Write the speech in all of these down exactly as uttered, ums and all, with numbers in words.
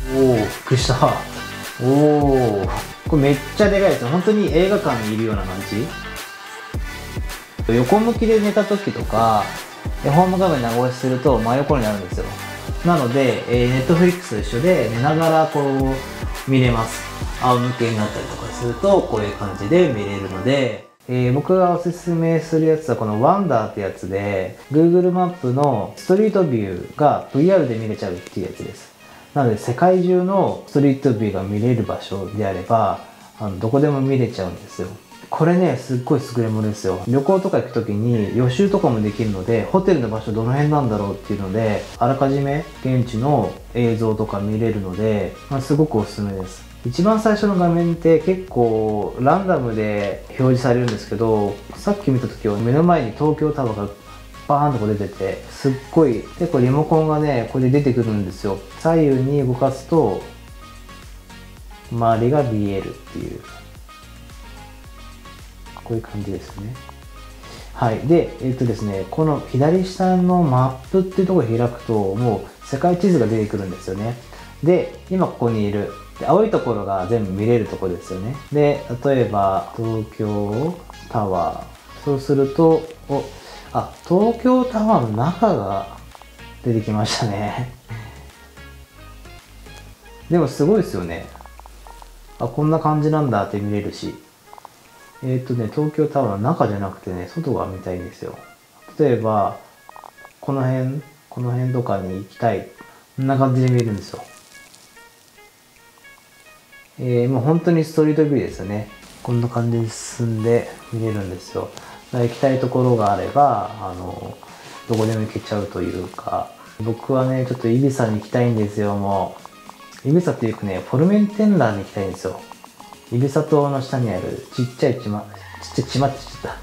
おお、びっくりした。おお、これめっちゃでかいですよ。本当に映画館にいるような感じ。横向きで寝た時とかホーム画面長押しすると真横になるんですよ。なので、えー、ネットフリックスと一緒で寝ながらこう見れます。仰向けになったりとかするとこういう感じで見れるので、えー、僕がおすすめするやつはこのワンダーってやつで Google マップのストリートビューが ブイアール で見れちゃうっていうやつです。なので世界中のストリートビューが見れる場所であればあのどこでも見れちゃうんですよ。これね、すっごい優れものですよ。旅行とか行く時に予習とかもできるので、ホテルの場所どの辺なんだろうっていうので、あらかじめ現地の映像とか見れるので、まあ、すごくおすすめです。一番最初の画面って結構ランダムで表示されるんですけど、さっき見た時は目の前に東京タワーがバーンとこう出てて、すっごい、結構リモコンがね、これで出てくるんですよ。左右に動かすと、周りが見えるっていう。こういう感じですね。はい。で、えっとですね、この左下のマップっていうところを開くと、もう世界地図が出てくるんですよね。で、今ここにいる。で、青いところが全部見れるところですよね。で、例えば、東京タワー。そうすると、お、あ、東京タワーの中が出てきましたね。でもすごいですよね。あ、こんな感じなんだって見れるし。えっとね、東京タワーの中じゃなくてね、外が見たいんですよ。例えば、この辺、この辺とかに行きたい。こんな感じで見えるんですよ。えー、もう本当にストリートビューですよね。こんな感じで進んで見れるんですよ。行きたいところがあれば、あの、どこでも行けちゃうというか、僕はね、ちょっとイビサに行きたいんですよ、もう。イビサっていうかね、フォルメンテンラーに行きたいんですよ。イビサ島の下にあるちっちゃい島、ちっちゃい島って言っちゃった。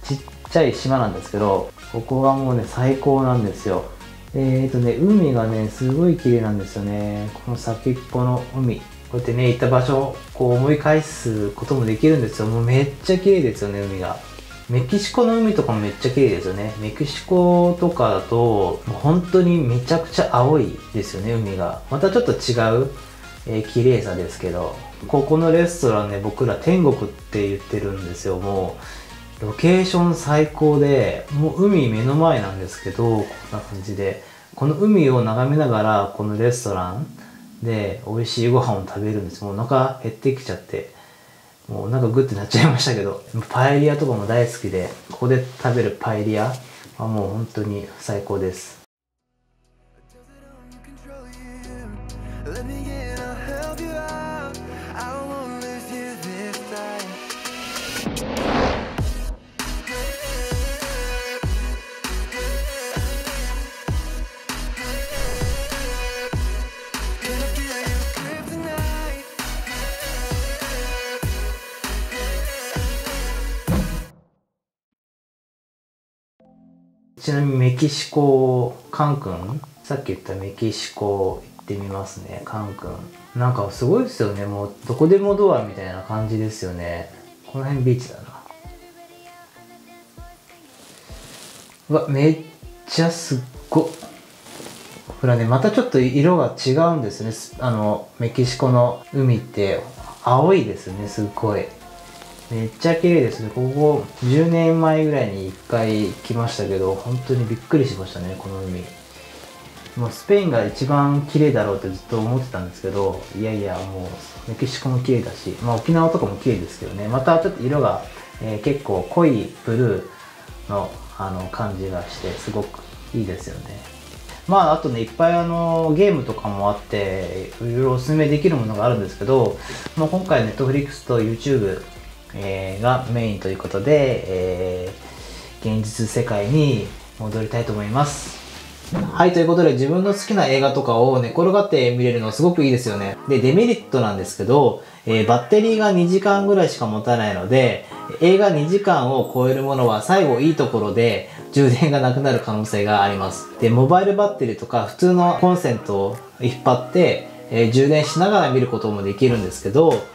ちっちゃい島なんですけど、ここがもうね、最高なんですよ。えーとね、海がね、すごい綺麗なんですよね。この先っぽの海。こうやってね、行った場所をこう思い返すこともできるんですよ。もうめっちゃ綺麗ですよね、海が。メキシコの海とかもめっちゃ綺麗ですよね。メキシコとかだと、もう本当にめちゃくちゃ青いですよね、海が。またちょっと違う、えー、綺麗さですけど。ここのレストランね、僕ら天国って言ってるんですよ。もうロケーション最高で、もう海目の前なんですけど、こんな感じでこの海を眺めながらこのレストランで美味しいご飯を食べるんです。もうお腹減ってきちゃって、もうなんかグッてなっちゃいましたけど、パエリアとかも大好きで、ここで食べるパエリアはもう本当に最高です。ちなみにメキシコ、カンクン、さっき言ったメキシコ行ってみますね、カンクン。なんかすごいですよね、もうどこでもドアみたいな感じですよね。この辺ビーチだな。うわ、めっちゃすっごっ。ほらね、またちょっと色が違うんですね。あの、メキシコの海って青いですね、すっごい。めっちゃ綺麗ですね。ここじゅうねんまえぐらいにいっかい来ましたけど、本当にびっくりしましたね、この海。もうスペインが一番綺麗だろうってずっと思ってたんですけど、いやいや、もうメキシコも綺麗だし、まあ沖縄とかも綺麗ですけどね、またちょっと色が、えー、結構濃いブルーのあの感じがして、すごくいいですよね。まああとね、いっぱいあのゲームとかもあって、いろいろおすすめできるものがあるんですけど、まあ、今回 Netflix と YouTubeえー、がメインということで、えー、現実世界に戻りたいと思います。はい、ということで自分の好きな映画とかを寝転がって見れるのすごくいいですよね。で、デメリットなんですけど、えー、バッテリーがにじかんぐらいしか持たないので、映画にじかんを超えるものは最後いいところで充電がなくなる可能性があります。で、モバイルバッテリーとか普通のコンセントを引っ張って、えー、充電しながら見ることもできるんですけど、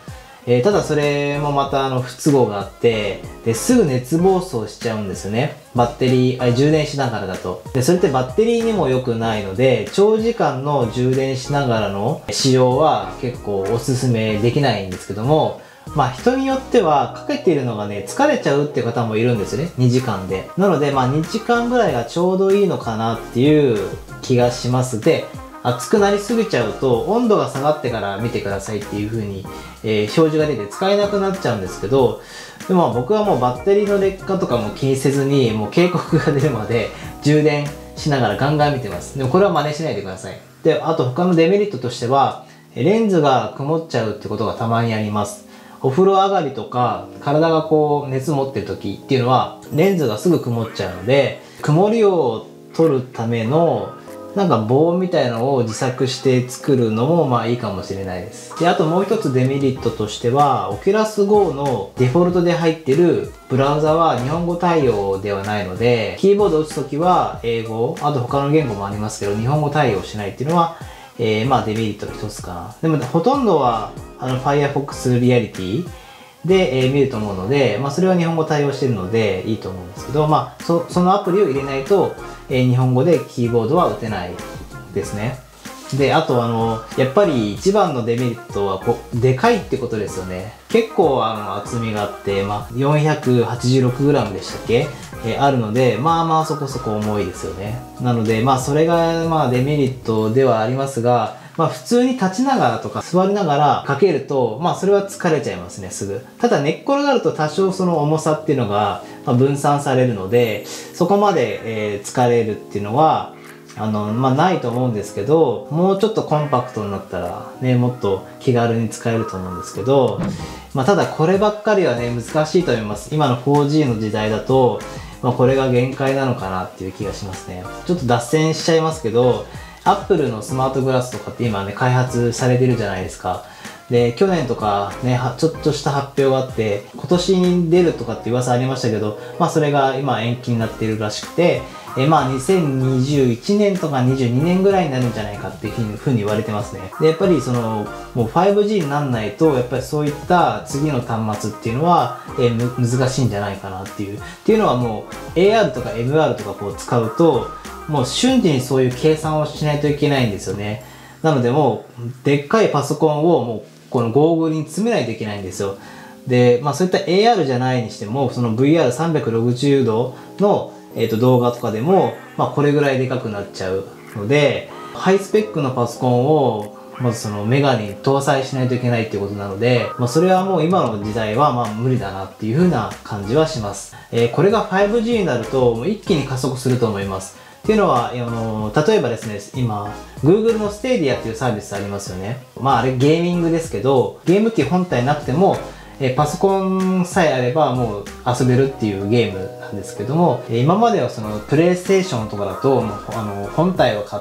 えー、ただそれもまたあの不都合があって、ですぐ熱暴走しちゃうんですよね。バッテリー、あ、充電しながらだと。で、それってバッテリーにも良くないので、長時間の充電しながらの使用は結構おすすめできないんですけども、まあ人によってはかけているのがね、疲れちゃうって方もいるんですよね。にじかんで。なのでまあにじかんぐらいがちょうどいいのかなっていう気がします。で、熱くなりすぎちゃうと温度が下がってから見てくださいっていう風に、えー、表示が出て使えなくなっちゃうんですけど、でも僕はもうバッテリーの劣化とかも気にせずに、もう警告が出るまで充電しながらガンガン見てます。でもこれは真似しないでください。で、あと他のデメリットとしては、レンズが曇っちゃうってことがたまにあります。お風呂上がりとか体がこう熱持ってる時っていうのはレンズがすぐ曇っちゃうので、曇りを取るためのなんか棒みたいなのを自作して作るのもまあいいかもしれないです。で、あともう一つデメリットとしては、オキュラスゴー のデフォルトで入ってるブラウザは日本語対応ではないので、キーボードを打つときは英語、あと他の言語もありますけど、日本語対応しないっていうのは、えー、まあデメリットの一つかな。でもほとんどはあの Firefox リアリティで、えー、見ると思うので、まあそれは日本語対応してるのでいいと思うんですけど、まあそ、そのアプリを入れないと、えー、日本語でキーボードは打てないですね。で、あとあの、やっぱり一番のデメリットはこう、でかいってことですよね。結構あの厚みがあって、まあ よんひゃくはちじゅうろくグラム でしたっけ、えー、あるので、まあまあそこそこ重いですよね。なので、まあそれがまあデメリットではありますが、まあ普通に立ちながらとか座りながらかけると、まあそれは疲れちゃいますね、すぐ。ただ寝っ転がると多少その重さっていうのが分散されるので、そこまで、えー、疲れるっていうのは、あの、まあないと思うんですけど、もうちょっとコンパクトになったらね、もっと気軽に使えると思うんですけど、まあただこればっかりはね、難しいと思います。今の フォージー の時代だと、まあこれが限界なのかなっていう気がしますね。ちょっと脱線しちゃいますけど、アップルのスマートグラスとかって今ね、開発されてるじゃないですか。で、去年とかね、ちょっとした発表があって、今年に出るとかって噂ありましたけど、まあそれが今延期になっているらしくて、えまあにせんにじゅういちねんとかにじゅうにねんぐらいになるんじゃないかっていうふうに言われてますね。で、やっぱりその、もう ファイブジー になんないと、やっぱりそういった次の端末っていうのは、えー、難しいんじゃないかなっていう。っていうのはもう エーアール とか エムアール とかこう使うと、もう瞬時にそういう計算をしないといけないんですよね。なのでもう、でっかいパソコンをもうこのゴーグルに詰めないといけないんですよ。で、まあそういった エーアール じゃないにしても、その ブイアールさんびゃくろくじゅう 度の、えー、と動画とかでも、まあこれぐらいでかくなっちゃうので、ハイスペックのパソコンを、まずそのメガネに搭載しないといけないっていうことなので、まあそれはもう今の時代はまあ無理だなっていう風な感じはします。えー、これが ファイブジー になると、もう一気に加速すると思います。っていうのは、あの、例えばですね、今、Google の Stadia っていうサービスありますよね。まああれゲーミングですけど、ゲーム機本体なくても、えパソコンさえあればもう遊べるっていうゲームなんですけども、今まではそのプレイステーションとかだと、もうあの本体を買って、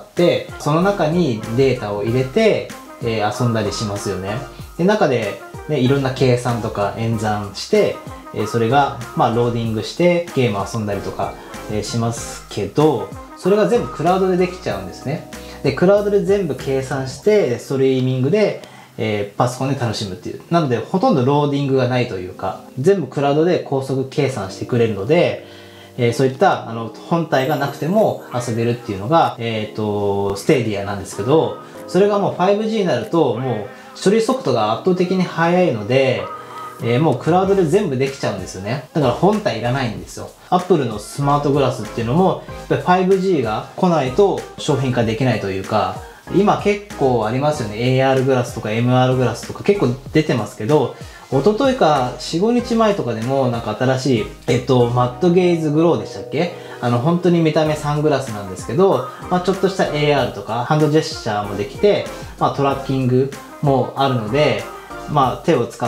その中にデータを入れて、えー、遊んだりしますよね。で、中で、ね、いろんな計算とか演算して、えー、それが、まあ、ローディングしてゲームを遊んだりとか、えー、しますけど、それが全部クラウドでできちゃうんですね。で、クラウドで全部計算して、ストリーミングで、えー、パソコンで楽しむっていう。なので、ほとんどローディングがないというか、全部クラウドで高速計算してくれるので、えー、そういった、あの、本体がなくても遊べるっていうのが、えっと、ステディアなんですけど、それがもう ファイブジー になると、もう処理速度が圧倒的に速いので、えー、もうクラウドで全部できちゃうんですよね。だから本体いらないんですよ。Apple のスマートグラスっていうのも、やっぱり ファイブジー が来ないと商品化できないというか、今結構ありますよね。エーアール グラスとか エムアール グラスとか結構出てますけど、一昨日かよん、ごにちまえとかでもなんか新しい、えっと、マットゲイズグローでしたっけ？あの、本当に見た目サングラスなんですけど、まあちょっとした エーアール とかハンドジェスチャーもできて、まあトラッキングもあるので、まあ手を使って、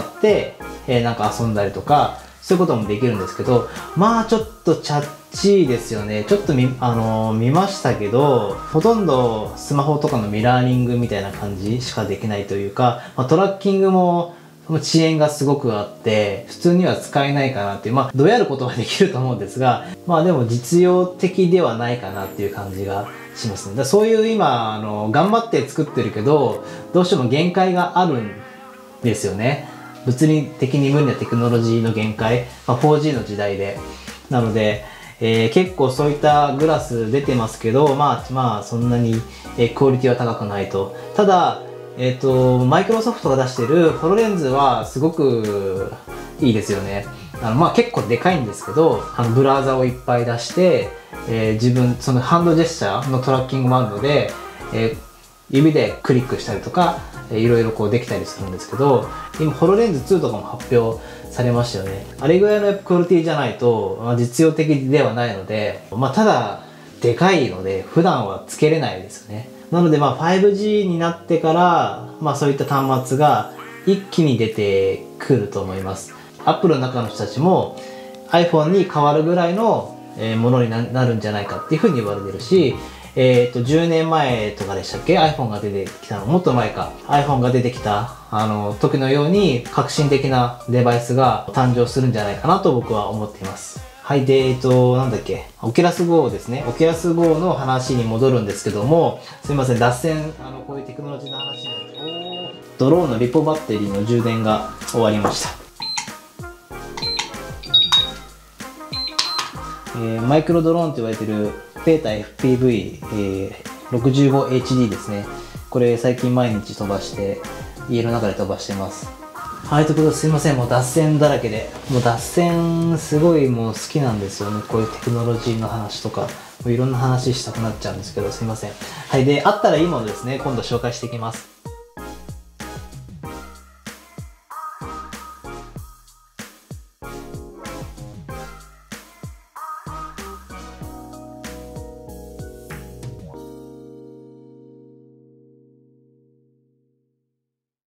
えー、なんか遊んだりとか、そういうこともできるんですけど、まあちょっとチャッチーですよね。ちょっと見、あのー、見ましたけど、ほとんどスマホとかのミラーリングみたいな感じしかできないというか、まあ、トラッキングも遅延がすごくあって、普通には使えないかなっていう、まあ、どうやることはできると思うんですが、まあでも実用的ではないかなっていう感じがしますね。だそういう今、あの、頑張って作ってるけど、どうしても限界があるんですよね。 物理的に無理なテクノロジーの限界、まあ、フォージー の時代で。なので、えー、結構そういったグラス出てますけど、まあまあそんなに、えー、クオリティは高くないと。ただ、えっと、マイクロソフトが出してるホロレンズはすごくいいですよね。あのまあ結構でかいんですけど、あのブラウザをいっぱい出して、えー、自分、そのハンドジェスチャーのトラッキングもあるので、えー、指でクリックしたりとか、えー、いろいろこうできたりするんですけど、今ホロレンズツーとかも発表されましたよね。あれぐらいのクオリティじゃないと、まあ、実用的ではないので、まあただ、でかいので普段はつけれないですよね。なのでまあ ファイブジー になってから、まあそういった端末が一気に出てくると思います。Apple の中の人たちも iPhone に変わるぐらいのものになるんじゃないかっていうふうに言われてるし、えっと、じゅうねんまえとかでしたっけ iPhone が出てきたの、もっと前か。iPhone が出てきた、あの、時のように革新的なデバイスが誕生するんじゃないかなと僕は思っています。はい。で、えっと、なんだっけ。オキュラス ゴー ですね。オキュラス ゴー の話に戻るんですけども、すいません、脱線、あの、こういうテクノロジーの話になると、ドローンのリポバッテリーの充電が終わりました。えー、マイクロドローンと言われているペータ エフピーブイ、えー、ろくじゅうごエイチディー ですね。これ最近毎日飛ばして、家の中で飛ばしてます。はい、ということですいません、もう脱線だらけで。もう脱線すごいもう好きなんですよね。こういうテクノロジーの話とか、もういろんな話したくなっちゃうんですけど、すいません。はい、で、あったらいいものですね、今度紹介していきます。